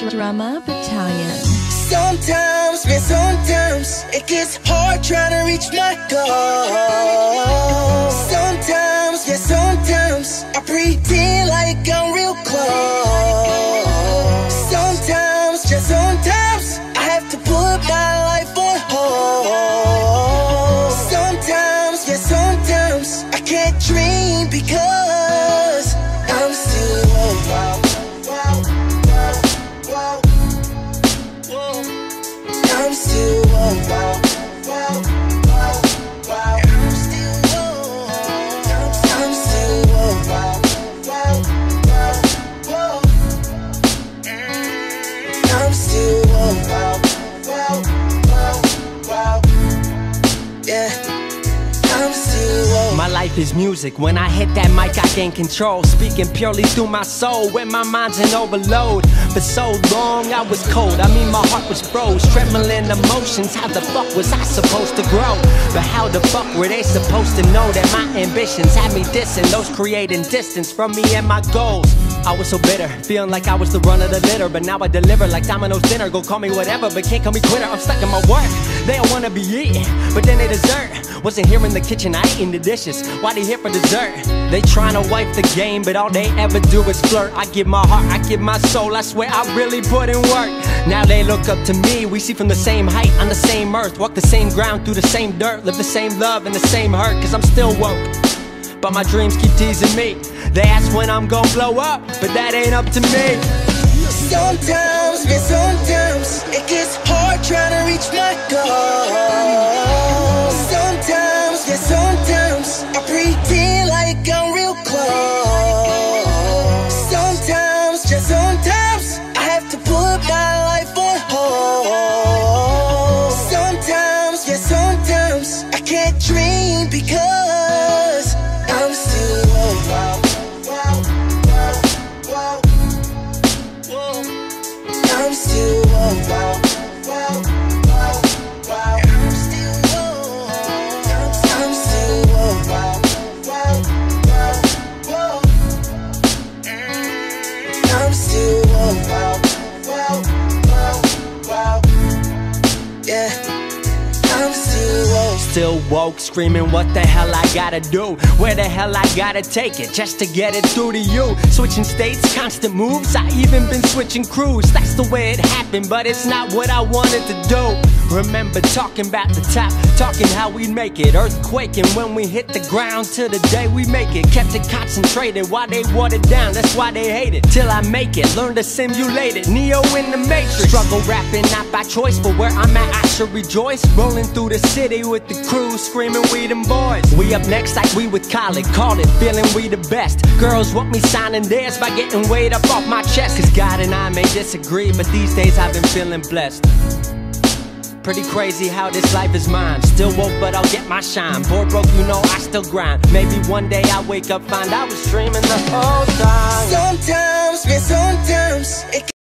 Drama Battalion. Sometimes, man, sometimes it gets hard trying to reach my goal. Sometimes, yeah, sometimes I pretend like I'm real close. Sometimes, just sometimes I have to put my life on hold. Sometimes, yeah, sometimes I can't dream because I'm still alive. I'm still alive. I'm still alive. I'm still alive. Yeah, I'm still alive. My life is music. When I hit that mic, I gain control. Speaking purely through my soul when my mind's in overload. For so long, I was cold. I mean, my heart was froze. Trembling emotions. How the fuck was I supposed to grow? But how the fuck were they supposed to know that my ambitions had me dissing those creating distance from me and my goals? I was so bitter, feeling like I was the run of the litter. But now I deliver like Domino's dinner. Go call me whatever, but can't call me quitter. I'm stuck in my work. They all wanna be eating, but then they dessert. Wasn't here in the kitchen, I eating the dishes. Why they here for dessert? They tryna wipe the game, but all they ever do is flirt. I give my heart, I give my soul, I swear I really put in work. Now they look up to me, we see from the same height, on the same earth. Walk the same ground, through the same dirt. Live the same love and the same hurt, cause I'm still woke. But my dreams keep teasing me. They ask when I'm gon' blow up, but that ain't up to me. Sometimes, man, sometimes it gets hard trying to reach my goal. Sometimes, yeah, sometimes I pretend like I'm real close. Sometimes, just sometimes I have to put my life on hold. Sometimes, yeah, sometimes I can't dream because I'm still alive. I'm still alive. I'm still alive. I'm still alive. Yeah, I'm still alive. Still woke, screaming what the hell I gotta do, where the hell I gotta take it just to get it through to you. Switching states, constant moves, I even been switching crews. That's the way it happened, but it's not what I wanted to do. Remember talking about the top, talking how we make it, earthquaking when we hit the ground till the day we make it. Kept it concentrated while they watered down, that's why they hate it. Till I make it, learn to simulate it, Neo in the Matrix. Struggle rapping not by choice, but where I'm at I should rejoice. Rolling through the city with the crew, screaming we them boys. We up next like we with Khaled, call it, feeling we the best. Girls want me signing theirs by getting weight up off my chest. Cause God and I may disagree, but these days I've been feeling blessed. Pretty crazy how this life is mine. Still woke, but I'll get my shine. Bored broke, you know I still grind. Maybe one day I wake up, find I was dreaming the whole time. Sometimes, man, sometimes it